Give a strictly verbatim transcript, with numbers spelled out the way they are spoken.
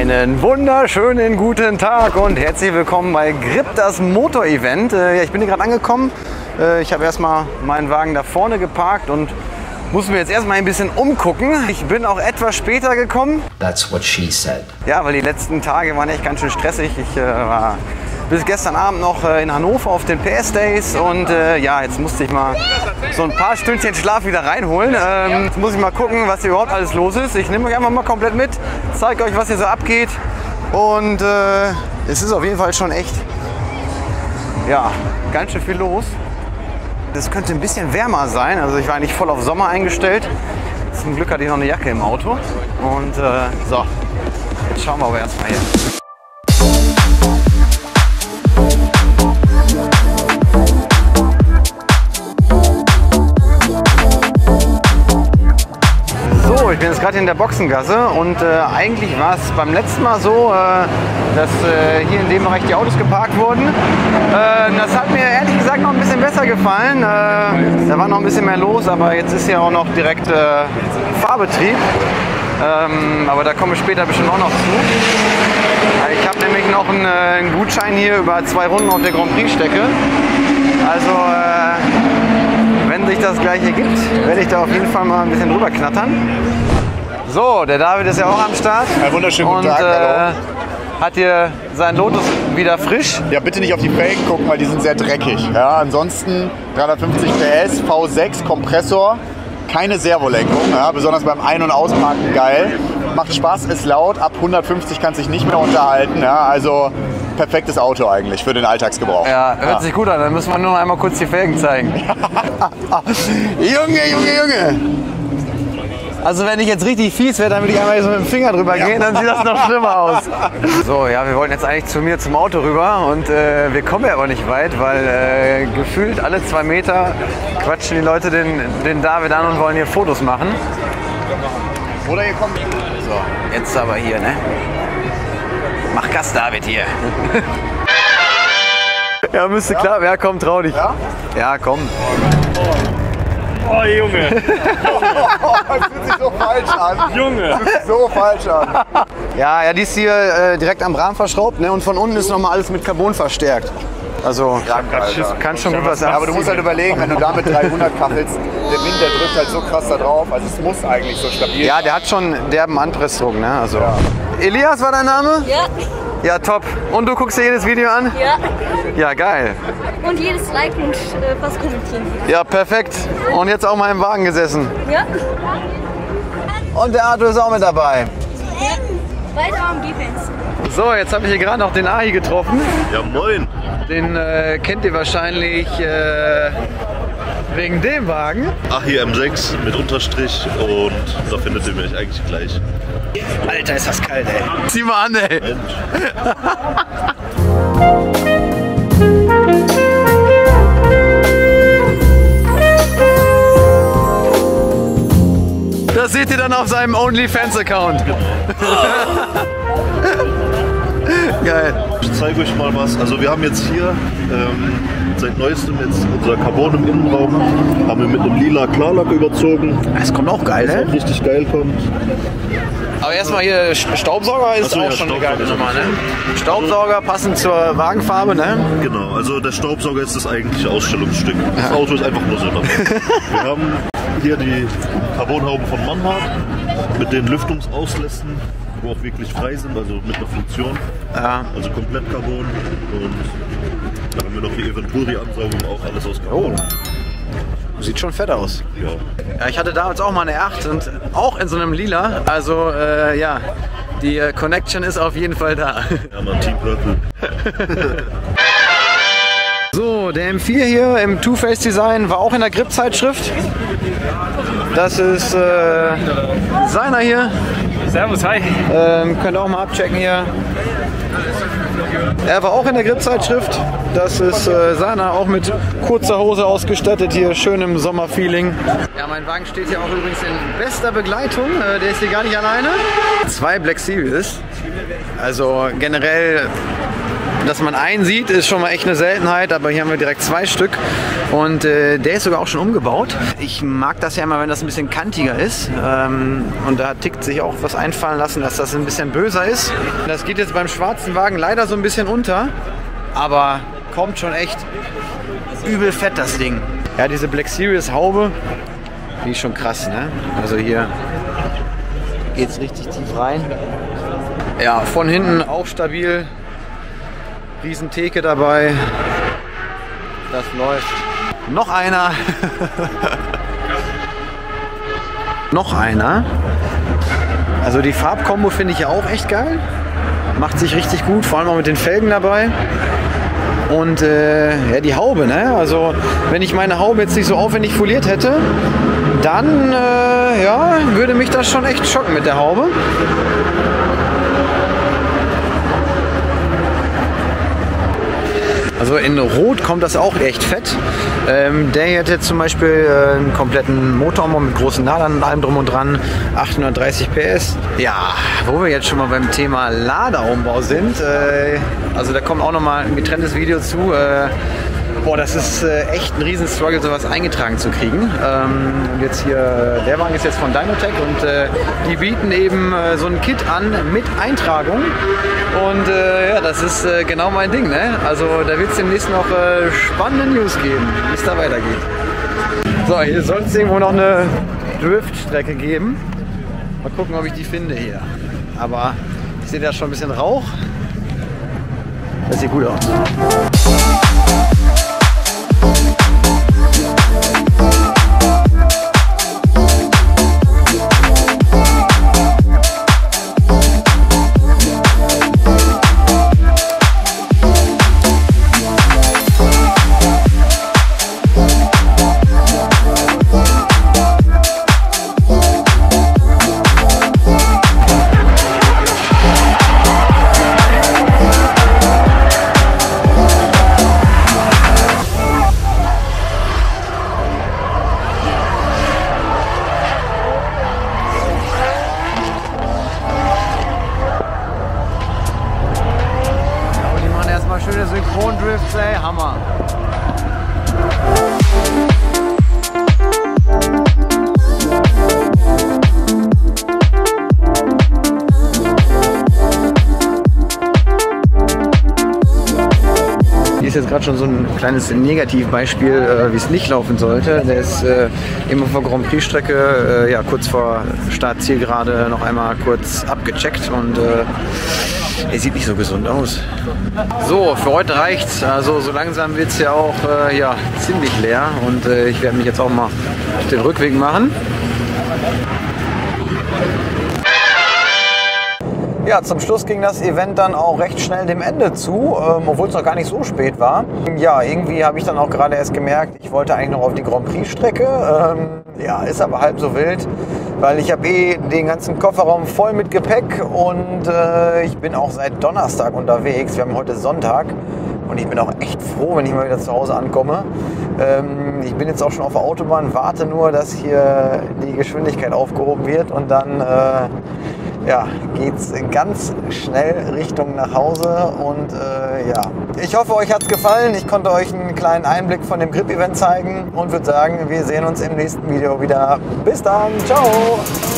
Einen wunderschönen guten Tag und herzlich willkommen bei Grip, das Motor-Event. Ja, ich bin hier gerade angekommen. Ich habe erstmal meinen Wagen da vorne geparkt und muss mir jetzt erstmal ein bisschen umgucken. Ich bin auch etwas später gekommen. That's what she said. Ja, weil die letzten Tage waren echt ganz schön stressig. Ich äh, war bis gestern Abend noch äh, in Hannover auf den P S Days und äh, ja, jetzt musste ich mal so ein paar Stündchen Schlaf wieder reinholen. Ähm, jetzt muss ich mal gucken, was hier überhaupt alles los ist. Ich nehme euch einfach mal komplett mit, zeige euch, was hier so abgeht und äh, es ist auf jeden Fall schon echt, ja, ganz schön viel los. Es könnte ein bisschen wärmer sein, also ich war eigentlich voll auf Sommer eingestellt. Zum Glück hatte ich noch eine Jacke im Auto und äh, so, jetzt schauen wir aber erstmal hier. Ich bin jetzt gerade in der Boxengasse und äh, eigentlich war es beim letzten Mal so, äh, dass äh, hier in dem Bereich die Autos geparkt wurden. Äh, das hat mir ehrlich gesagt noch ein bisschen besser gefallen. Äh, da war noch ein bisschen mehr los, aber jetzt ist ja auch noch direkt äh, Fahrbetrieb. Ähm, aber da komme ich später bestimmt auch noch zu. Ich habe nämlich noch einen, einen Gutschein hier über zwei Runden auf der Grand Prix Strecke. Also äh, wenn sich das gleich ergibt, werde ich da auf jeden Fall mal ein bisschen drüber knattern. So, der David ist ja auch am Start. Einen wunderschönen guten und, Tag, hallo. Äh, hat hier seinen Lotus wieder frisch. Ja, bitte nicht auf die Felgen gucken, weil die sind sehr dreckig. Ja, ansonsten dreihundertfünfzig P S, V sechs, Kompressor, keine Servolenkung, ja, besonders beim Ein- und Ausparken geil. Macht Spaß, ist laut, ab hundertfünfzig kannst du dich nicht mehr unterhalten. Ja, also perfektes Auto eigentlich für den Alltagsgebrauch. Ja, hört ja. sich gut an, dann müssen wir nur noch einmal kurz die Felgen zeigen. Junge, Junge, Junge! Also wenn ich jetzt richtig fies wäre, dann würde ich einmal so mit dem Finger drüber gehen, dann sieht das noch schlimmer aus. So, ja, wir wollten jetzt eigentlich zu mir zum Auto rüber und äh, wir kommen ja aber nicht weit, weil äh, gefühlt alle zwei Meter quatschen die Leute den, den David an und wollen hier Fotos machen. Oder ihr kommt. So, jetzt aber hier, ne? Mach Gas, David, hier. Ja, müsste ja? klar, ja, komm, trau dich. Ja, ja komm. Oh, Junge! Das fühlt sich so falsch an. Junge! Das fühlt sich so falsch an. Ja, ja, die ist hier äh, direkt am Rahmen verschraubt, ne? Und von unten ist nochmal alles mit Carbon verstärkt. Also, ja, kann schon gut was sein. Aber du musst halt überlegen, wenn du da mit dreihundert kachelst, der Wind, der drückt halt so krass da drauf. Also es muss eigentlich so stabil sein. Ja, der hat schon derben Anpressdruck, ne? Also. Ja. Elias war dein Name? Ja. Ja, top. Und du guckst dir jedes Video an? Ja. Ja, geil. Und jedes Like und äh, was kommentieren. Ja, perfekt. Und jetzt auch mal im Wagen gesessen. Ja. Und der Arthur ist auch mit dabei. Ja. Weiter am Defense. So, jetzt habe ich hier gerade noch den Ahi getroffen. Ja, moin. Den äh, kennt ihr wahrscheinlich äh, wegen dem Wagen. Ahi M sechs mit Unterstrich und da findet ihr mich eigentlich gleich. Alter, ist das kalt, ey. Zieh mal an, ey. Das seht ihr dann auf seinem OnlyFans-Account. Geil. Ich zeige euch mal was. Also wir haben jetzt hier ähm, seit neuestem jetzt unser Carbon im Innenraum. Haben wir mit einem lila Klarlack überzogen. Das kommt auch geil, was ne? auch richtig geil kommt. Aber erstmal hier Staubsauger ist Achso, auch ja, schon eine Staubsauger geile Nummer, ne? Staubsauger passend zur Wagenfarbe, ne? Genau, also der Staubsauger ist das eigentliche Ausstellungsstück. Das ja. Auto ist einfach nur so. Wir haben hier die Carbonhauben von Mannhardt mit den Lüftungsauslässen, wo auch wirklich frei sind, also mit einer Funktion. Ja. Also komplett Carbon. Und dann haben wir noch die Eventuri-Ansaugung, auch alles aus Carbon. Oh. Sieht schon fett aus. Ja. Ja, ich hatte damals auch mal eine acht und auch in so einem Lila. Also äh, ja, die äh, Connection ist auf jeden Fall da. Ja, man, Team Purple. So, der M vier hier im Two-Face-Design war auch in der Grip-Zeitschrift. Das ist äh, seiner hier. Servus, hi. Ähm, könnt ihr auch mal abchecken hier. Er war auch in der Grip-Zeitschrift. Das ist äh, seiner, auch mit kurzer Hose ausgestattet, hier schön im Sommerfeeling. Ja, mein Wagen steht hier auch übrigens in bester Begleitung. Äh, der ist hier gar nicht alleine. Zwei Black Series. Also generell dass man einen sieht, ist schon mal echt eine Seltenheit, aber hier haben wir direkt zwei Stück und äh, der ist sogar auch schon umgebaut. Ich mag das ja immer, wenn das ein bisschen kantiger ist ähm, und da tickt sich auch was einfallen lassen, dass das ein bisschen böser ist. Das geht jetzt beim schwarzen Wagen leider so ein bisschen unter, aber kommt schon echt übel fett, das Ding. Ja, diese Black Series Haube, die ist schon krass, ne? Also hier geht es richtig tief rein. Ja, von hinten auch stabil. Riesen Theke dabei. Das läuft. Noch einer. Noch einer. Also die Farbkombo finde ich ja auch echt geil. Macht sich richtig gut, vor allem auch mit den Felgen dabei. Und äh, ja, die Haube, ne? Also wenn ich meine Haube jetzt nicht so aufwendig foliert hätte, dann äh, ja, würde mich das schon echt schocken mit der Haube. Also in Rot kommt das auch echt fett. Ähm, der hier hat jetzt zum Beispiel äh, einen kompletten Motorumbau mit großen Ladern und allem drum und dran. achthundertdreißig P S. Ja, wo wir jetzt schon mal beim Thema Ladeumbau sind. Äh, also da kommt auch nochmal ein getrenntes Video zu. Äh, boah, das ist äh, echt ein riesen Struggle, sowas eingetragen zu kriegen. Ähm, und jetzt hier, der Wagen ist jetzt von Dynotech und äh, die bieten eben äh, so ein Kit an mit Eintragung. Und äh, ja, das ist äh, genau mein Ding, ne? Also da wird es demnächst noch äh, spannende News geben, wie es da weitergeht. So, hier soll es irgendwo noch eine Driftstrecke geben. Mal gucken, ob ich die finde hier. Aber ich sehe da schon ein bisschen Rauch. Das sieht gut aus. Schöne Synchrondrifts, ey, Hammer. Hier ist jetzt gerade schon so ein kleines Negativbeispiel, äh, wie es nicht laufen sollte. Der ist äh, immer vor Grand Prix Strecke, äh, ja, kurz vor Startzielgerade noch einmal kurz abgecheckt und äh, er sieht nicht so gesund aus. So, für heute reicht's. Also so langsam wird es ja auch äh, ja, ziemlich leer und äh, ich werde mich jetzt auch mal auf den Rückweg machen. Ja, zum Schluss ging das Event dann auch recht schnell dem Ende zu, ähm, obwohl es noch gar nicht so spät war. Ja, irgendwie habe ich dann auch gerade erst gemerkt, ich wollte eigentlich noch auf die Grand Prix Strecke. Ähm, ja, ist aber halb so wild, weil ich habe eh den ganzen Kofferraum voll mit Gepäck und äh, ich bin auch seit Donnerstag unterwegs. Wir haben heute Sonntag und ich bin auch echt froh, wenn ich mal wieder zu Hause ankomme. Ähm, ich bin jetzt auch schon auf der Autobahn, warte nur, dass hier die Geschwindigkeit aufgehoben wird und dann äh, ja, geht's ganz schnell Richtung nach Hause und äh, ja. Ich hoffe, euch hat's gefallen. Ich konnte euch einen kleinen Einblick von dem Grip-Event zeigen und würde sagen, wir sehen uns im nächsten Video wieder. Bis dann, ciao!